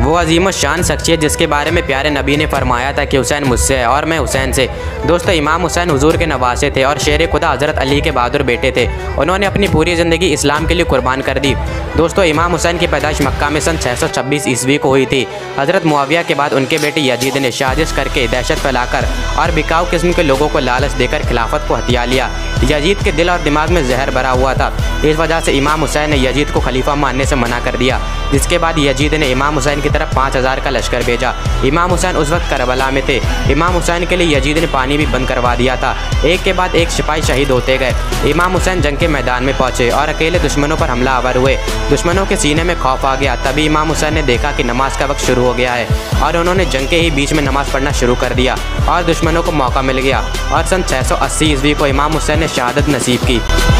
वो अजीम शान शख्सियत जिसके बारे में प्यारे नबी ने फरमाया था कि हुसैन मुझसे है और मैं हुसैन से। दोस्तों, इमाम हुसैन हुजूर के नवासे थे और शेर खुदा हज़रत अली के बहादुर बेटे थे। उन्होंने अपनी पूरी ज़िंदगी इस्लाम के लिए कुर्बान कर दी। दोस्तों, इमाम हुसैन की पैदाइश मक्का में सन 626 ईस्वी को हुई थी। हज़रत मुआविया के बाद उनके बेटे यजीद ने साजिश करके दहशत फैलाकर और बिकाऊ किस्म के लोगों को लालच देकर खिलाफत को हथिया लिया। यजीद के दिल और दिमाग में जहर भरा हुआ था। इस वजह से इमाम हुसैन ने यजीद को खलीफा मानने से मना कर दिया, जिसके बाद यजीद ने इमाम हुसैन की तरफ 5000 का लश्कर भेजा। इमाम हुसैन उस वक्त करबला में थे। इमाम हुसैन के लिए यजीद ने पानी भी बंद करवा दिया था। एक के बाद एक सिपाही शहीद होते गए। इमाम हुसैन जंग के मैदान में पहुंचे और अकेले दुश्मनों पर हमला आवर हुए। दुश्मनों के सीने में खौफ आ गया। तभी इमाम हुसैन ने देखा कि नमाज का वक्त शुरू हो गया है और उन्होंने जंग के ही बीच में नमाज पढ़ना शुरू कर दिया और दुश्मनों को मौका मिल गया और सन 680 ईस्वी को इमाम हुसैन ने शहादत नसीब की।